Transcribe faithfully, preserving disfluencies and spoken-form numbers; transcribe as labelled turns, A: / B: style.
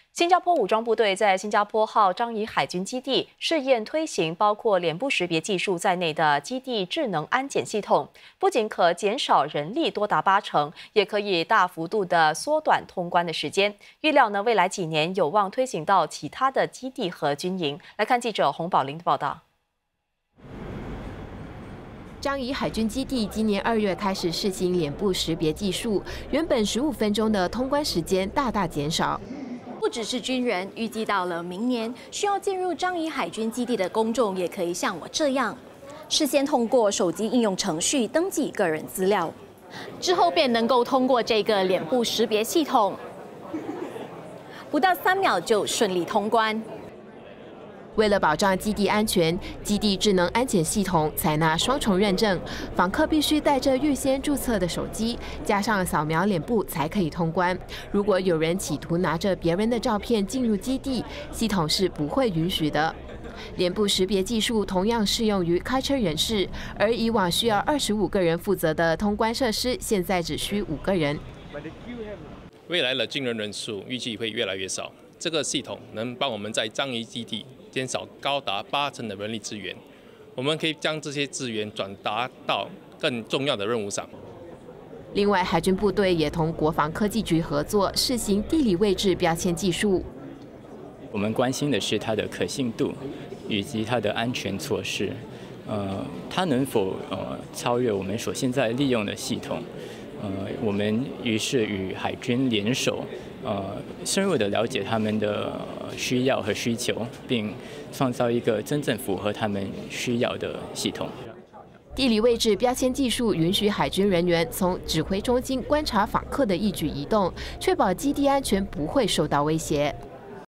A: 新加坡武装部队在新加坡号樟宜海军基地试验推行包括脸部识别技术在内的基地智能安检系统，不仅可减少人力多达八成，也可以大幅度的缩短通关的时间。预料呢，未来几年有望推行到其他的基地和军营。来看记者洪宝玲的报道。
B: 樟宜海军基地今年二月开始试行脸部识别技术，原本十五分钟的通关时间大大减少。
C: 不只是军人，预计到了明年，需要进入樟宜海军基地的公众也可以像我这样，事先通过手机应用程序登记个人资料，之后便能够通过这个脸部识别系统，不到三秒就顺利通关。
B: 为了保障基地安全，基地智能安检系统采纳双重认证，访客必须带着预先注册的手机，加上扫描脸部才可以通关。如果有人企图拿着别人的照片进入基地，系统是不会允许的。脸部识别技术同样适用于开车人士，而以往需要二十五个人负责的通关设施，现在只需五个人。
D: 未来的进人人数预计会越来越少。 这个系统能帮我们在樟宜基地减少高达八成的人力资源，我们可以将这些资源转达到更重要的任务上。
B: 另外，海军部队也同国防科技局合作试行地理位置标签技术。
E: 我们关心的是它的可信度以及它的安全措施，呃，它能否呃超越我们所现在利用的系统？呃，我们于是与海军联手。 呃，深入的了解他们的需要和需求，并创造一个真正符合他们需要的系统。
B: 地理位置标签技术允许海军人员从指挥中心观察访客的一举一动，确保基地安全不会受到威胁。